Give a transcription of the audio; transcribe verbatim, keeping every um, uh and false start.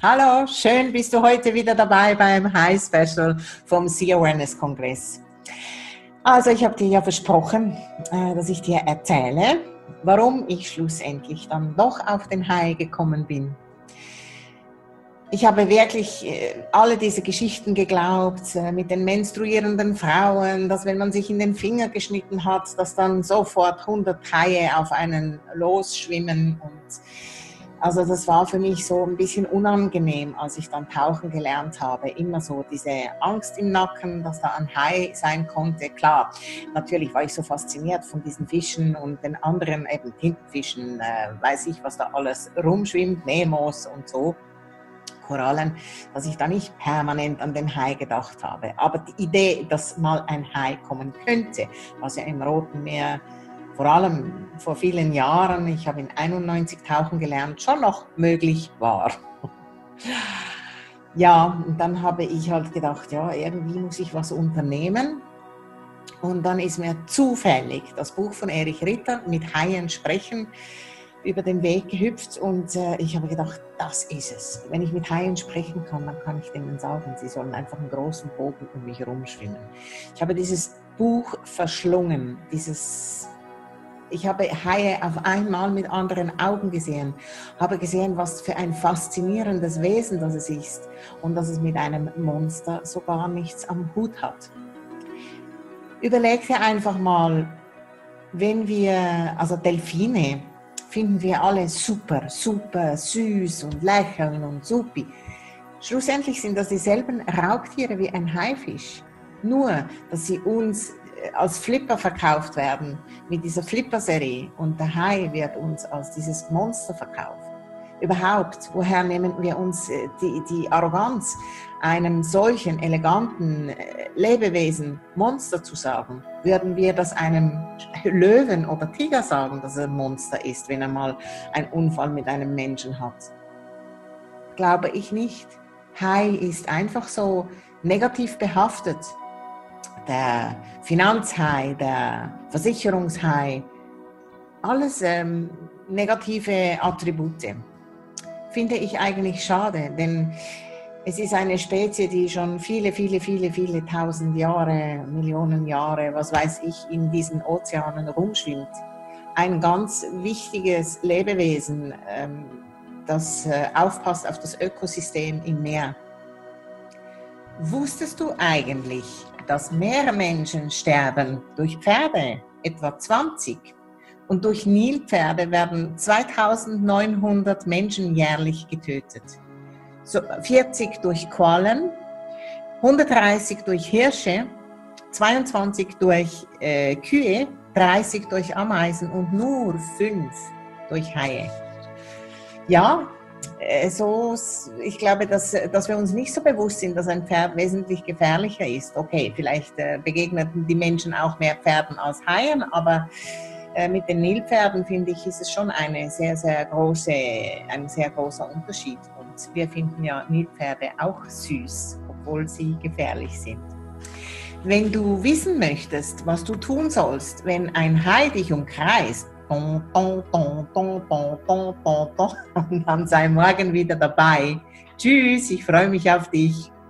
Hallo, schön bist du heute wieder dabei beim High Special vom Sea Awareness Kongress. Also ich habe dir ja versprochen, dass ich dir erzähle, warum ich schlussendlich dann doch auf den Hai gekommen bin. Ich habe wirklich alle diese Geschichten geglaubt mit den menstruierenden Frauen, dass wenn man sich in den Finger geschnitten hat, dass dann sofort hundert Haie auf einen losschwimmen. Und also das war für mich so ein bisschen unangenehm, als ich dann tauchen gelernt habe. Immer so diese Angst im Nacken, dass da ein Hai sein konnte. Klar, natürlich war ich so fasziniert von diesen Fischen und den anderen eben Tintenfischen, äh, weiß ich, was da alles rumschwimmt, Nemos und so. Korallen, dass ich da nicht permanent an den Hai gedacht habe. Aber die Idee, dass mal ein Hai kommen könnte, was ja im Roten Meer, vor allem vor vielen Jahren, ich habe in einundneunzig tauchen gelernt, schon noch möglich war. Ja, und dann habe ich halt gedacht, ja, irgendwie muss ich was unternehmen. Und dann ist mir zufällig das Buch von Erich Ritter, Mit Haien sprechen, über den Weg gehüpft und äh, ich habe gedacht, das ist es. Wenn ich mit Haien sprechen kann, dann kann ich denen sagen, sie sollen einfach einen großen Bogen um mich herumschwimmen. Ich habe dieses Buch verschlungen, dieses, ich habe Haie auf einmal mit anderen Augen gesehen, habe gesehen, was für ein faszinierendes Wesen das es ist und dass es mit einem Monster so gar nichts am Hut hat. Überleg dir einfach mal, wenn wir, also Delfine, finden wir alle super, super süß und lächeln und supi. Schlussendlich sind das dieselben Raubtiere wie ein Haifisch. Nur, dass sie uns als Flipper verkauft werden, mit dieser Flipper-Serie. Und der Hai wird uns als dieses Monster verkauft. Überhaupt, woher nehmen wir uns die, die Arroganz, einem solchen eleganten Lebewesen Monster zu sagen? Würden wir das einem Löwen oder Tiger sagen, dass er ein Monster ist, wenn er mal einen Unfall mit einem Menschen hat? Glaube ich nicht. Hai ist einfach so negativ behaftet. Der Finanzhai, der Versicherungshai, alles ähm, negative Attribute. Finde ich eigentlich schade, denn es ist eine Spezie, die schon viele, viele, viele, viele tausend Jahre, Millionen Jahre, was weiß ich, in diesen Ozeanen rumschwimmt. Ein ganz wichtiges Lebewesen, das aufpasst auf das Ökosystem im Meer. Wusstest du eigentlich, dass Meermenschen sterben durch Pferde, etwa zwanzig? Und durch Nilpferde werden zweitausendneunhundert Menschen jährlich getötet. So vierzig durch Quallen, hundertdreißig durch Hirsche, zweiundzwanzig durch äh, Kühe, dreißig durch Ameisen und nur fünf durch Haie. Ja, äh, so, ich glaube, dass, dass wir uns nicht so bewusst sind, dass ein Pferd wesentlich gefährlicher ist. Okay, vielleicht äh, begegneten die Menschen auch mehr Pferden als Haien, aber mit den Nilpferden, finde ich, ist es schon eine sehr, sehr große, ein sehr großer Unterschied. Und wir finden ja Nilpferde auch süß, obwohl sie gefährlich sind. Wenn du wissen möchtest, was du tun sollst, wenn ein Hai dich umkreist, und dann sei morgen wieder dabei. Tschüss, ich freue mich auf dich.